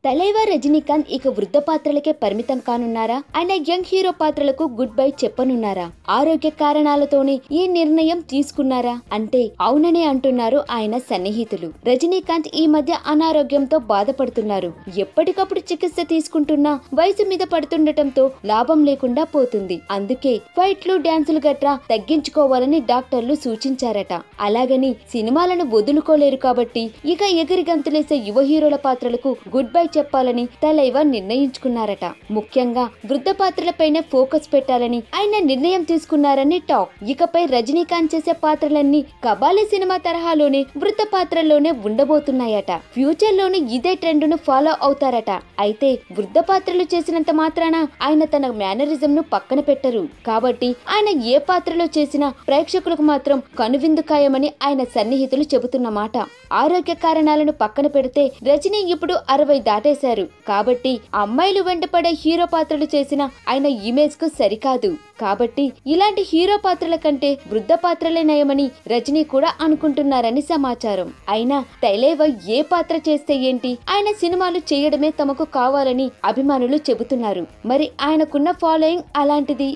తలైవా రజనీకాంత్ ఇక వృద్ధ పాత్రలకే పరిమితం కానున్నారా? ఆయన యంగ్ హీరో పాత్రలకు గుడ్ బై చెప్పనున్నారా? ఆరోగ్య కారణాలతోనే ఈ నిర్ణయం తీసుకున్నారా అంటే అవుననే అంటున్నారు ఆయన సన్నిహితులు. రజనీకాంత్ ఈ మధ్య అనారోగ్యంతో బాధపడుతున్నారు. ఎప్పటికప్పుడు చికిత్స తీసుకుంటున్నా వయసు మీద పడుతుండటంతో లాభం లేకుండా పోతుంది. అందుకే ఫైట్లు, డాన్సులు గట్రా తగ్గించుకోవాలని డాక్టర్లు సూచించారట. అలాగని సినిమాలను వదులుకోలేరు కాబట్టి ఇక ఎగిరి గంతులేసే యువ హీరోల పాత్రలకు గుడ్ బై చెప్పాలని తలైవా నిర్ణయించుకున్నారట. ముఖ్యంగా వృద్ధ పాత్రలపైనే ఫోకస్ పెట్టాలని ఆయన నిర్ణయం తీసుకున్నారని టాక్. ఇకపై రజనీకాంత్ చేసే పాత్రలన్నీ కబాలీ సినిమా తరహాలోనే వృద్ధ పాత్రల్లోనే ఉండబోతున్నాయట. ఫ్యూచర్ లోనే ఇదే ట్రెండ్ ను ఫాలో అవుతారట. అయితే వృద్ధ పాత్రలు చేసినంత మాత్రాన ఆయన తన మేనరిజం ను పక్కన పెట్టరు. కాబట్టి ఆయన ఏ పాత్రలో చేసినా ప్రేక్షకులకు మాత్రం కనువిందు ఖాయమని ఆయన సన్నిహితులు చెబుతున్న మాట. ఆరోగ్య కారణాలను పక్కన పెడితే రజనీ ఇప్పుడు 60 దాటేశారు. కాబట్టి అమ్మాయిలు వెంటపడే హీరో పాత్రలు చేసిన ఆయన ఇమేజ్ కు సరికాదు. కాబట్టి ఇలాంటి హీరో పాత్రల కంటే వృద్ధ పాత్రలే నయమని రజనీ కూడా అనుకుంటున్నారని సమాచారం. అయినా తలైవా ఏ పాత్ర చేస్తే ఏంటి, ఆయన సినిమాలు చేయడమే తమకు కావాలని అభిమానులు చెబుతున్నారు. మరి ఆయనకున్న ఫాలోయింగ్ అలాంటిది.